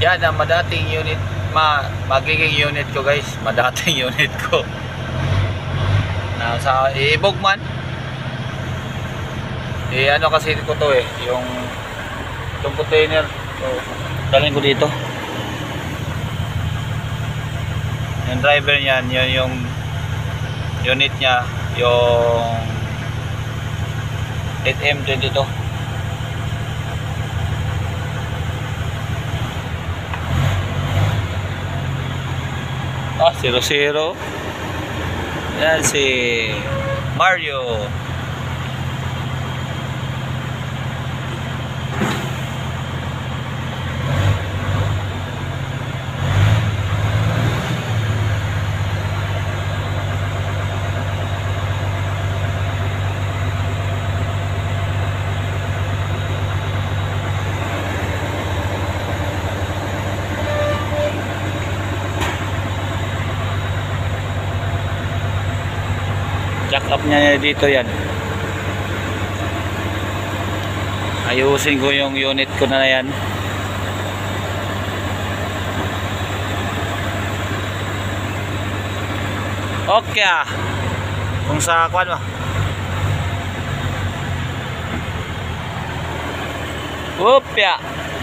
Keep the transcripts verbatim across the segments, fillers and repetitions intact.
Yan ang madating unit, ma magiging unit ko guys, madating unit ko. Nasa iibog man. Eh ano kasi ko to eh, yung itong container. So, dalhin ko dito. Yung driver niyan, yun yung unit niya, yung eight M twenty-two. Ah, zero zero. Yan si Mario. Jack up niya dito yan. Ayusin ko yung unit ko na yan. Okay ah. Kung sa kwan mo. Upya.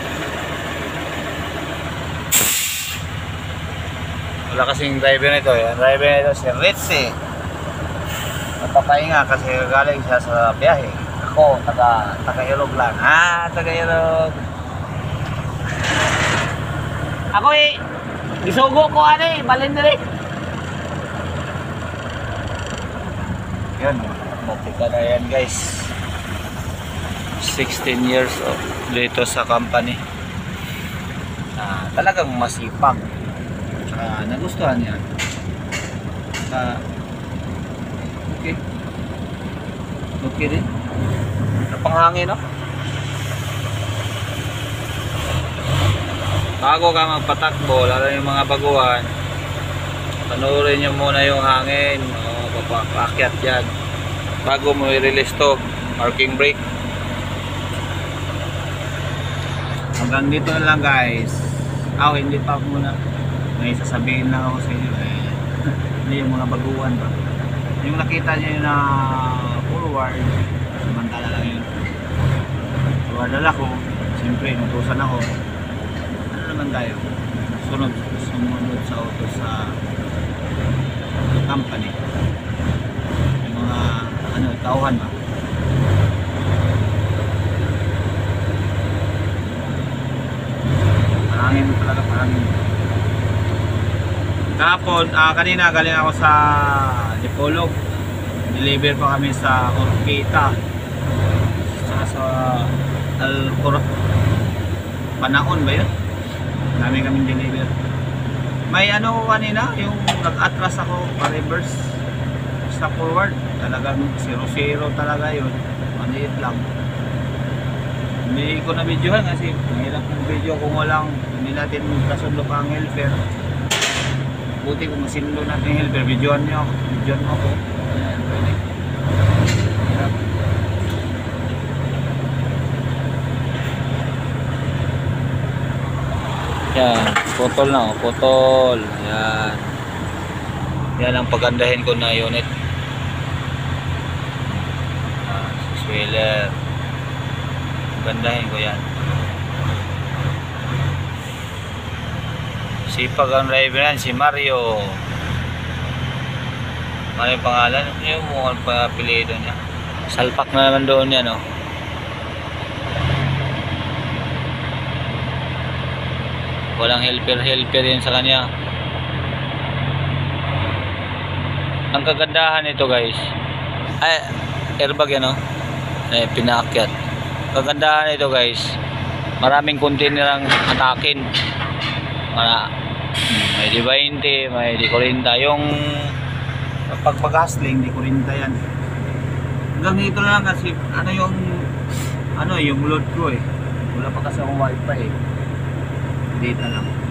Wala kasing driver nito eh. Ang driver nito si Ritzy. Napapahinga kasi galing siya sa biyahe. Ako, taga, taga-Ilog lang. Ah, taga-Ilog. Ako eh, isugo ko ano eh, balindiri. Yun, matika na yan guys. sixteen years old dito sa company. Ah, talagang masipag. Saka nagustuhan niya. Saka, okay. Okay din. Napanghangin, no? Bago ka magpatakbo, lalo yung mga baguhan, panoorin nyo muna yung hangin. O, papakyat yan. Bago mo i-release to, parking brake. Hanggang dito na lang guys. Ah, oh, hindi pa muna. May sasabihin lang ako sa inyo. Eh, hindi yung mga baguhan ba. Yung nakita nyo na forward, samantala lang yun. Forward ako, siyempre nutusan ako. Ano naman tayo? Sunod, sumunod sa auto sa company. Yung mga ano, tauhan ba? Parangin mo talaga, parangin. Kahapon, ah, kanina galing ako sa Dipolog. Deliver pa kami sa Orquita. Saka sa Alcor Panahon ba yun? Dami kaming deliver. May ano ko kanina, yung nag-atras ako pa-reverse sa forward. Talagang zero zero talaga yun. Maliit lang. Hindi ko na videohan kasi mahirap yung video kung walang hindi natin kasundo pa ang helper. Buti kung masindo natin yung helper, videohan nyo ako. Videohan mo ako. Ayan, pwede. Yan, putol na oh, putol. Yan. Yan ang pagandahin ko na unit. Ah, spoiler. Gandahin ko yan. Sipag ang driver yan, si Mario. Ano yung pangalan? Yung mukhang pangapilido niya. Salpak na naman doon yan, no? Walang helper-helper yan sa kanya. Ang kagandahan nito guys, ay, airbag yan, no? Ay, pinaakyat. Kagandahan nito guys, maraming container ang atakin. Mara, may di twenty, may di forty. Yung pag pag-hustling, di forty yan. Hanggang dito na lang kasi ano yung ano yung load ko eh. Wala pa kasi akong wifi eh. Data lang.